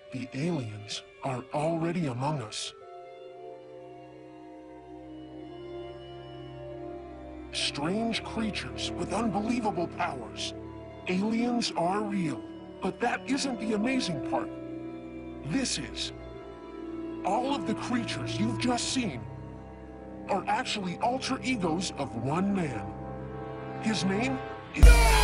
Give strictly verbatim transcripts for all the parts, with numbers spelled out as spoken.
The aliens are already among us. Strange creatures with unbelievable powers. Aliens are real, but that isn't the amazing part. This is. All of the creatures you've just seen are actually alter egos of one man. His name is...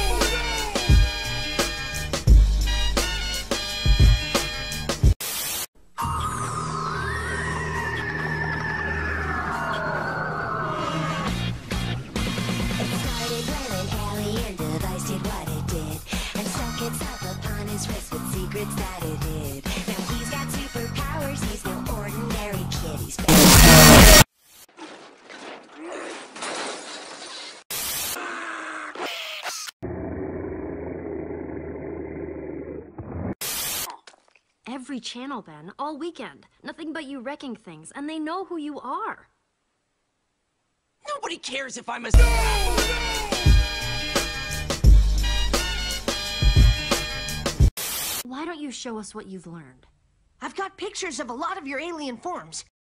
Secrets that it hid. Now he's got superpowers, he's no ordinary kid. He's every channel, Ben, all weekend. Nothing but you wrecking things, and they know who you are. Nobody cares if I'm a... Why don't you show us what you've learned? I've got pictures of a lot of your alien forms.